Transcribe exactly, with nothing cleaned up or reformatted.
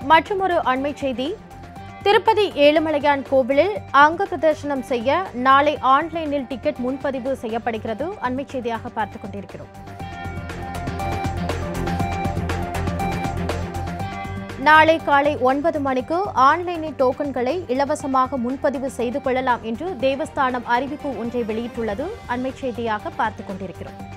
மற்றொரு அண்மை செய்தி. திருப்பதி ஏழுமலையான் கோவிலில் அங்க பிரதர்சனம் செய்ய நாளை ஆன்லைனில் டிக்கெட் முன்பதிவு செய்யப்படுகிறது. அண்மை செய்தியாக பார்த்துக் கொண்டிருக்கிறோம். நாளை காலை ஒன்பது மணிக்கு ஆன்லைனில் டோக்கன்களை இலவசமாக முன்பதிவு செய்து கொள்ளலாம் என்று தேவஸ்தானம் அறிவிப்பு ஒன்றை வெளியிட்டுள்ளது. அண்மை செய்தியாக பார்த்துக் கொண்டிருக்கிறோம்.